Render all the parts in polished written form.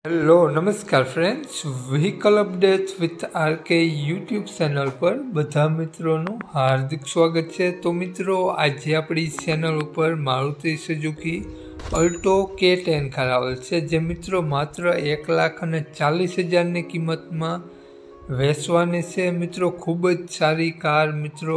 Hello નમસ્કાર friends, vehicle update with RK YouTube channel પર બધા મિત્રોનું હાર્દિક સ્વાગત છે। તો મિત્રો, આજે આપણી ચેનલ ઉપર Maruti Suzuki Alto K10 car આવેલ છે, જે મિત્રો માત્ર 1,40,000ની કિંમતમાં વેચવાની છે। મિત્રો, ખૂબ જ સારી કાર। મિત્રો,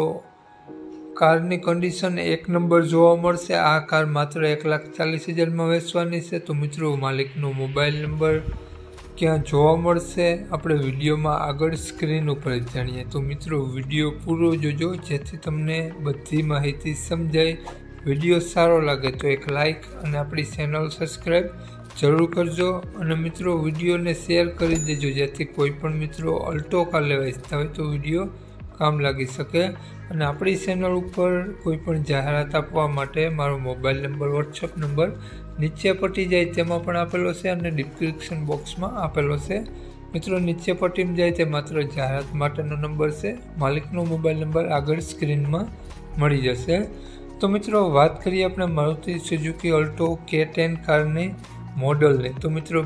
કારની કન્ડિશન એક નંબર જોવા મળશે। આ કાર માત્ર 1,40,000માં વેચવાની છે। તો મિત્રો, માલિકનો મોબાઈલ નંબર ક્યાં જોવા મળશે આપણે વિડીયોમાં આગળ સ્ક્રીન ઉપર જાણીએ। તો મિત્રો, વિડીયો પૂરો જોજો, જેથી તમને બધી માહિતી સમજાય। વિડીયો સારો લાગે તો એક લાઇક અને આપણી ચેનલ સબસ્ક્રાઈબ જરૂર કરજો। અને મિત્રો, વિડીયોને શેર કરી દેજો, જેથી કોઈ પણ મિત્રો અલ્ટો કાર લેવા ઈચ્છતા હોય તો વિડીયો કામ લાગી શકે। અને આપણી ચેનલ ઉપર કોઈ પણ જાહેરાત આપવા માટે મારો મોબાઈલ નંબર, વોટ્સઅપ નંબર નીચે પટી જાય તેમાં પણ આપેલો છે અને ડિસ્ક્રિપ્શન બોક્સમાં આપેલો છે। મિત્રો, નીચે પટ્ટીમાં જાય તે માત્ર જાહેરાત માટેનો નંબર છે। માલિકનો મોબાઈલ નંબર આગળ સ્ક્રીનમાં મળી જશે। તો મિત્રો, વાત કરીએ આપણે મારુતિ સુઝુકી અલ્ટો K10 કારની મોડલની। તો મિત્રો,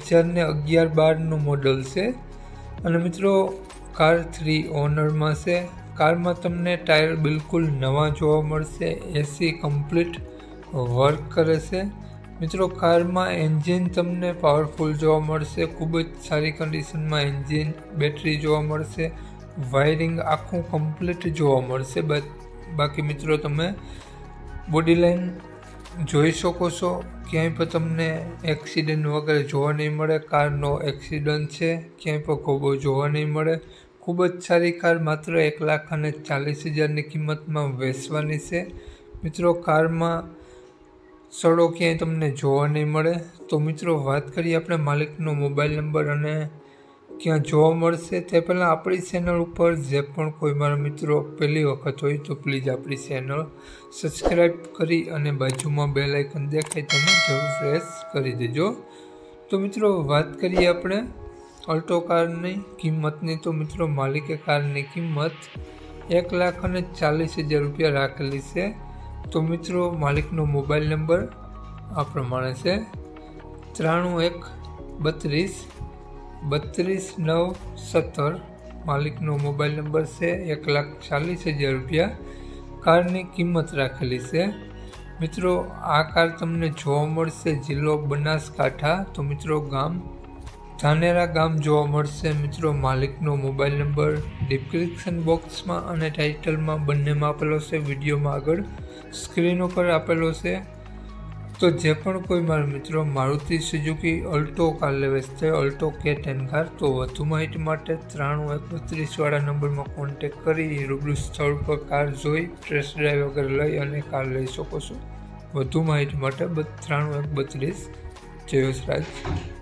2011-12નું મોડલ છે અને મિત્રો કાર 3 ઓનરમાં છે। કારમાં તમને ટાયર બિલકુલ નવા જોવા મળશે। એસી કમ્પ્લીટ વર્ક કરે છે। મિત્રો, કારમાં એન્જિન તમને પાવરફુલ જોવા મળશે। ખૂબ જ સારી કન્ડિશનમાં એન્જિન, બેટરી જોવા મળશે। વાયરિંગ આખું કમ્પ્લીટ જોવા મળશે। બાકી મિત્રો, તમે બોડી લાઇન જોઈ શકો છો, ક્યાંય પણ તમને એક્સિડન્ટ વગેરે જોવા નહીં મળે। કાર નો એક્સિડન્ટ છે, ક્યાંય પણ ખોબો જોવા નહીં મળે। ખૂબ જ સારી કાર માત્ર 1,40,000ની કિંમતમાં વેચવાની છે। મિત્રો, કારમાં સડો ક્યાંય તમને જોવા નહીં મળે। તો મિત્રો, વાત કરીએ આપણે માલિકનો મોબાઈલ નંબર અને ક્યાં જોવા મળશે તે પહેલાં આપણી ચેનલ ઉપર જે પણ કોઈ મારા મિત્રો પહેલી વખત હોય તો પ્લીઝ આપણી ચેનલ સબસ્ક્રાઈબ કરી અને બાજુમાં બેલ આઇકન દેખાય તેને જરૂર પ્રેસ કરી દેજો। તો મિત્રો, વાત કરીએ આપણે અલ્ટો કારની કિંમતની। તો મિત્રો, માલિકે કારની કિંમત 1,40,000 રૂપિયા રાખેલી છે। તો મિત્રો, માલિકનો મોબાઈલ નંબર આ પ્રમાણે છે 9312323917। માલિકનો મોબાઈલ નંબર છે। 1,40,000 રૂપિયા કારની કિંમત રાખેલી છે। મિત્રો, આ કાર તમને જોવા મળશે જિલ્લો બનાસકાંઠા। તો મિત્રો, ગામ ધાનેરા ગામ જોવા મળશે। મિત્રો, માલિકનો મોબાઈલ નંબર ડિસ્ક્રિપ્શન બોક્સમાં અને ટાઇટલમાં બંનેમાં આપેલો છે, વિડીયોમાં આગળ સ્ક્રીન ઉપર આપેલો છે। તો જે પણ કોઈ મારા મિત્રો મારુતિ સુઝુકી અલ્ટો કાર લેવે છે, અલ્ટો K10 કાર, તો વધુ માહિતી માટે 931230 નંબરમાં કોન્ટેક્ટ કરી રૂબરૂ સ્થળ પર કાર જોઈ, ટેસ્ટ ડ્રાઈવ વગેરે લઈ અને કાર લઈ શકો છો। વધુ માહિતી માટે 931230 જય વસરાજ।